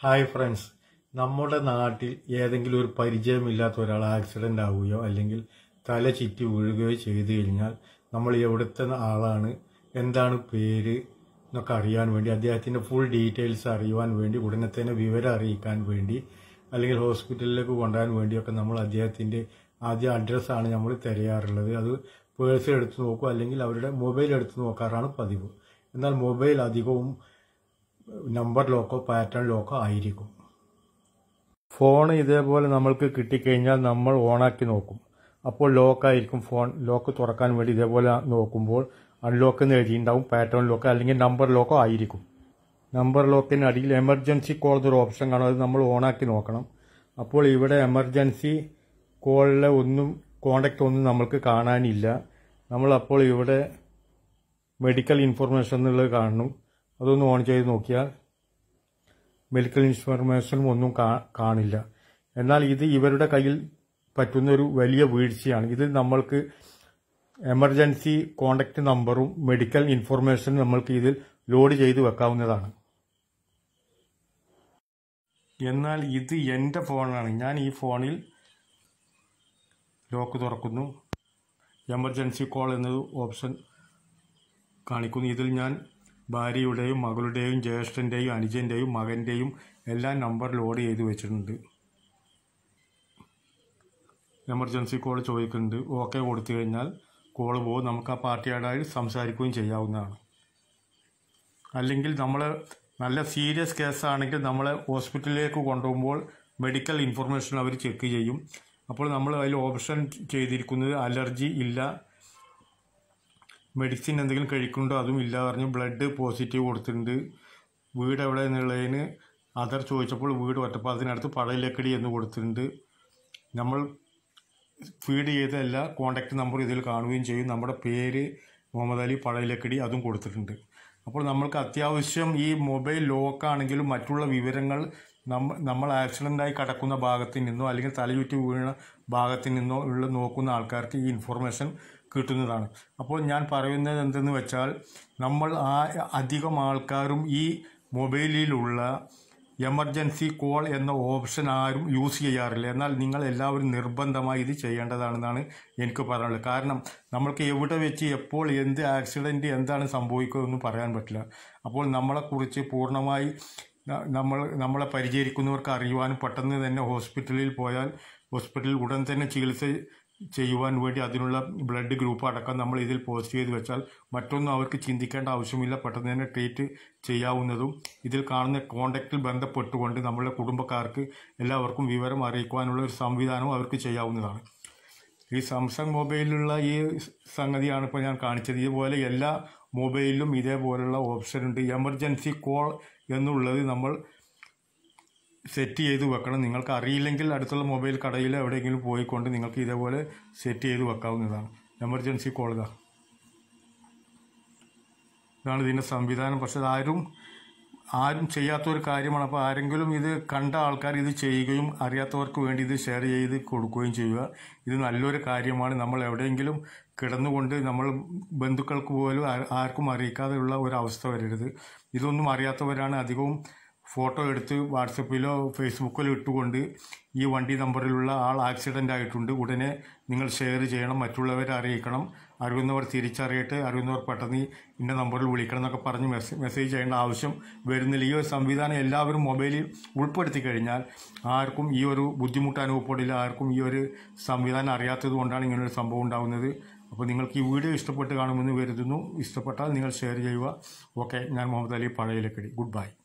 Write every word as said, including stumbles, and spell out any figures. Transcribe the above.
Hi friends, നമ്മുടെ നാട്ടിൽ ഏതെങ്കിലും ഒരു പരിചയമില്ലാത്ത ഒരാൾ ആക്സിഡന്റ് ആവുകയോ അല്ലെങ്കിൽ തല ചുറ്റി വീഴുകയോ ചെയ്തു കഴിഞ്ഞാൽ നമ്മൾ എവിടുത്തെ ആളാണ്, എന്താണ് പേര് എന്നൊക്കെ അറിയാൻ വേണ്ടി, അദ്ദേഹത്തിന്റെ ഫുൾ ഡീറ്റെയിൽസ് അറിയുവാൻ വേണ്ടി, ഉടനെ തന്നെ വിവരം അറിയിക്കാൻ വേണ്ടി, അല്ലെങ്കിൽ ഹോസ്പിറ്റലിലേക്ക് കൊണ്ടുപോകാൻ വേണ്ടിയൊക്കെ നമ്മൾ അദ്ദേഹത്തിന്റെ ആദ്യ അഡ്രസ്സാണ് നമ്മൾ തിരയാറുള്ളത്. അത് പേഴ്സിൽ എടുത്ത് നോക്കുക, അല്ലെങ്കിൽ അവരുടെ മൊബൈൽ എടുത്ത് നോക്കാറാണ് പതിവ്. എന്നാൽ മൊബൈൽ അധികവും നമ്പർ ലോക്കോ പാറ്റേൺ ലോക്കോ ആയിരിക്കും. ഫോൺ ഇതേപോലെ നമ്മൾക്ക് കിട്ടിക്കഴിഞ്ഞാൽ നമ്മൾ ഓണാക്കി നോക്കും. അപ്പോൾ ലോക്കായിരിക്കും. ഫോൺ ലോക്ക് തുറക്കാൻ വേണ്ടി ഇതേപോലെ നോക്കുമ്പോൾ അൺലോക്ക് എന്ന് എഴുതിയിട്ടുണ്ടാവും. പാറ്റേൺ ലോക്ക് അല്ലെങ്കിൽ നമ്പർ ലോക്കോ ആയിരിക്കും. നമ്പർ ലോക്കിന് അടിയിൽ എമർജൻസി കോൾ എന്നൊരു ഓപ്ഷൻ കാണും. അത് നമ്മൾ ഓണാക്കി നോക്കണം. അപ്പോൾ ഇവിടെ എമർജൻസി കോളിലെ ഒന്നും കോണ്ടാക്ട് ഒന്നും നമ്മൾക്ക് കാണാനില്ല. നമ്മൾ അപ്പോൾ ഇവിടെ മെഡിക്കൽ ഇൻഫർമേഷൻ എന്നുള്ളത് കാണും. അതൊന്ന് ഓൺ ചെയ്ത് നോക്കിയാൽ മെഡിക്കൽ ഇൻഫർമേഷനും ഒന്നും കാണില്ല. എന്നാൽ ഇത് ഇവരുടെ കയ്യിൽ പറ്റുന്നൊരു വലിയ വീഴ്ചയാണ്. ഇത് നമ്മൾക്ക് എമർജൻസി കോണ്ടാക്ട് നമ്പറും മെഡിക്കൽ ഇൻഫർമേഷനും നമ്മൾക്ക് ഇതിൽ ലോഡ് ചെയ്ത് വെക്കാവുന്നതാണ്. എന്നാൽ ഇത് എൻ്റെ ഫോണാണ്. ഞാൻ ഈ ഫോണിൽ ലോക്ക് തുറക്കുന്നു. എമർജൻസി കോൾ എന്നൊരു ഓപ്ഷൻ കാണിക്കുന്നു. ഇതിൽ ഞാൻ ഭാര്യയുടെയും മകളുടെയും ജ്യേഷ്ഠൻ്റെയും അനുജൻ്റെയും മകൻ്റെയും എല്ലാം നമ്പർ ലോഡ് ചെയ്ത് വെച്ചിട്ടുണ്ട്. എമർജൻസി കോൾ ചോദിക്കുന്നുണ്ട്. ഓക്കെ കൊടുത്തു കഴിഞ്ഞാൽ കോൾ പോകും. നമുക്ക് ആ പാർട്ടിയോടായി സംസാരിക്കുകയും ചെയ്യാവുന്നതാണ്. അല്ലെങ്കിൽ നമ്മൾ നല്ല സീരിയസ് കേസാണെങ്കിൽ നമ്മളെ ഹോസ്പിറ്റലിലേക്ക് കൊണ്ടുപോകുമ്പോൾ മെഡിക്കൽ ഇൻഫർമേഷൻ അവർ ചെക്ക് ചെയ്യും. അപ്പോൾ നമ്മൾ അതിൽ ഓപ്ഷൻ ചെയ്തിരിക്കുന്നത് അലർജി ഇല്ല, മെഡിസിൻ എന്തെങ്കിലും കഴിക്കുന്നുണ്ടോ അതും ഇല്ല പറഞ്ഞു. ബ്ലഡ് പോസിറ്റീവ് കൊടുത്തിട്ടുണ്ട്. വീട് എവിടെ എന്നുള്ളതിന് അതർ ചോദിച്ചപ്പോൾ വീട് ഒറ്റപ്പോൾ അതിനടുത്ത് പടയിലക്കടി എന്ന് കൊടുത്തിട്ടുണ്ട്. നമ്മൾ ഫീഡ് ചെയ്ത എല്ലാ കോണ്ടാക്ട് നമ്പർ ഇതിൽ കാണുകയും ചെയ്യും. നമ്മുടെ പേര് മുഹമ്മദ് അലി പടയിലക്കടി അതും കൊടുത്തിട്ടുണ്ട്. അപ്പോൾ നമ്മൾക്ക് അത്യാവശ്യം ഈ മൊബൈൽ ലോക്കാണെങ്കിലും മറ്റുള്ള വിവരങ്ങൾ നമ്മ നമ്മൾ ആക്സിഡൻ്റായി കിടക്കുന്ന ഭാഗത്ത് നിന്നോ അല്ലെങ്കിൽ തലചുറ്റി വീണ ഭാഗത്ത് നിന്നോ ഉള്ള നോക്കുന്ന ആൾക്കാർക്ക് ഈ ഇൻഫർമേഷൻ കിട്ടുന്നതാണ്. അപ്പോൾ ഞാൻ പറയുന്നത് എന്തെന്ന് വെച്ചാൽ, നമ്മൾ ആ അധികം ആൾക്കാരും ഈ മൊബൈലിലുള്ള എമർജൻസി കോൾ എന്ന ഓപ്ഷൻ ആരും യൂസ് ചെയ്യാറില്ല. എന്നാൽ നിങ്ങൾ എല്ലാവരും നിർബന്ധമായി ഇത് ചെയ്യേണ്ടതാണെന്നാണ് എനിക്ക് പറയാനുള്ളത്. കാരണം നമ്മൾക്ക് എവിടെ വെച്ച് എപ്പോൾ എന്ത് ആക്സിഡൻറ്റ് എന്താണ് സംഭവിക്കുകയെന്നും പറയാൻ പറ്റില്ല. അപ്പോൾ നമ്മളെക്കുറിച്ച് പൂർണ്ണമായി നമ്മൾ നമ്മളെ പരിചരിക്കുന്നവർക്ക് അറിയുവാനും പെട്ടെന്ന് തന്നെ ഹോസ്പിറ്റലിൽ പോയാൽ ഹോസ്പിറ്റലിൽ ഉടൻ തന്നെ ചികിത്സ ചെയ്യുവാൻ വേണ്ടി അതിനുള്ള ബ്ലഡ് ഗ്രൂപ്പ് അടക്കം നമ്മൾ ഇതിൽ പോസ്റ്റ് ചെയ്ത് വെച്ചാൽ മറ്റൊന്നും അവർക്ക് ചിന്തിക്കേണ്ട ആവശ്യമില്ല. പെട്ടെന്ന് തന്നെ ട്രീറ്റ് ചെയ്യാവുന്നതും ഇതിൽ കാണുന്ന കോണ്ടാക്റ്റിൽ ബന്ധപ്പെട്ടുകൊണ്ട് നമ്മളുടെ കുടുംബക്കാർക്ക് എല്ലാവർക്കും വിവരം അറിയിക്കുവാനുള്ള ഒരു സംവിധാനവും അവർക്ക് ചെയ്യാവുന്നതാണ്. ഈ സാംസങ് മൊബൈലിലുള്ള ഈ സംഗതിയാണ് ഇപ്പോൾ ഞാൻ കാണിച്ചത്. ഇതുപോലെ എല്ലാ മൊബൈലിലും ഇതേപോലുള്ള ഓപ്ഷൻ ഉണ്ട്. എമർജൻസി കോൾ എന്നുള്ളത് നമ്മൾ സെറ്റ് ചെയ്ത് വെക്കണം. നിങ്ങൾക്ക് അറിയില്ലെങ്കിൽ അടുത്തുള്ള മൊബൈൽ കടയിൽ എവിടെയെങ്കിലും പോയിക്കൊണ്ട് നിങ്ങൾക്ക് ഇതേപോലെ സെറ്റ് ചെയ്ത് വെക്കാവുന്നതാണ്. എമർജൻസി കോൾ ഇതാ ഇതാണ് ഇതിൻ്റെ സംവിധാനം. പക്ഷെ ആരും ആരും ചെയ്യാത്തൊരു കാര്യമാണ്. അപ്പോൾ ആരെങ്കിലും ഇത് കണ്ട ആൾക്കാർ ഇത് ചെയ്യുകയും അറിയാത്തവർക്ക് വേണ്ടി ഇത് ഷെയർ ചെയ്ത് കൊടുക്കുകയും ചെയ്യുക. ഇത് നല്ലൊരു കാര്യമാണ്. നമ്മൾ എവിടെയെങ്കിലും കിടന്നുകൊണ്ട് നമ്മൾ ബന്ധുക്കൾക്ക് പോലും ആർക്കും അറിയിക്കാതെയുള്ള ഒരു അവസ്ഥ വരരുത്. ഇതൊന്നും അറിയാത്തവരാണ് അധികവും ഫോട്ടോ എടുത്ത് വാട്സപ്പിലോ ഫേസ്ബുക്കിലോ ഇട്ടുകൊണ്ട് ഈ വണ്ടി നമ്പറിലുള്ള ആൾ ആക്സിഡൻ്റ് ആയിട്ടുണ്ട്, ഉടനെ നിങ്ങൾ ഷെയർ ചെയ്യണം, മറ്റുള്ളവരെ അറിയിക്കണം, അറിയുന്നവർ തിരിച്ചറിയട്ടെ, അറിയുന്നവർ പെട്ടെന്ന് ഇന്ന നമ്പറിൽ വിളിക്കണം എന്നൊക്കെ പറഞ്ഞ് മെസ്സേജ് മെസ്സേജ് ചെയ്യേണ്ട ആവശ്യം വരുന്നില്ല. ഈ ഒരു സംവിധാനം എല്ലാവരും മൊബൈലിൽ ഉൾപ്പെടുത്തി കഴിഞ്ഞാൽ ആർക്കും ഈ ഒരു ബുദ്ധിമുട്ട് അനുഭവപ്പെടില്ല. ആർക്കും ഈ ഒരു സംവിധാനം അറിയാത്തത് കൊണ്ടാണ് ഇങ്ങനൊരു സംഭവം ഉണ്ടാകുന്നത്. അപ്പോൾ നിങ്ങൾക്ക് ഈ വീഡിയോ ഇഷ്ടപ്പെട്ട് കാണുമെന്ന് കരുതുന്നു. ഇഷ്ടപ്പെട്ടാൽ നിങ്ങൾ ഷെയർ ചെയ്യുക. ഓക്കെ, ഞാൻ മുഹമ്മദ് അലി പഴയിലക്കടി. Good by.